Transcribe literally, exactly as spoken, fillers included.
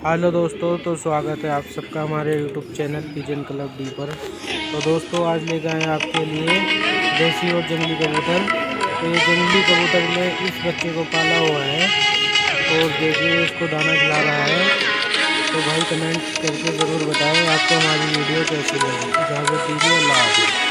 Hello दोस्तों, तो स्वागत है आप सबका हमारे YouTube channel pigeon club D पर। तो दोस्तों आज लेकर आए आपके लिए देसी और जंगली कबूतर। तो ये जंगली कबूतर ने इस बच्चे को पाला हुआ है और देखिए इसको दाना खिला रहा है। तो भाई कमेंट करके ज़रूर बताएं आपको हमारी वीडियो कैसी लगी। इजाज़त दीजिए, अल्लाह हाफ़िज़।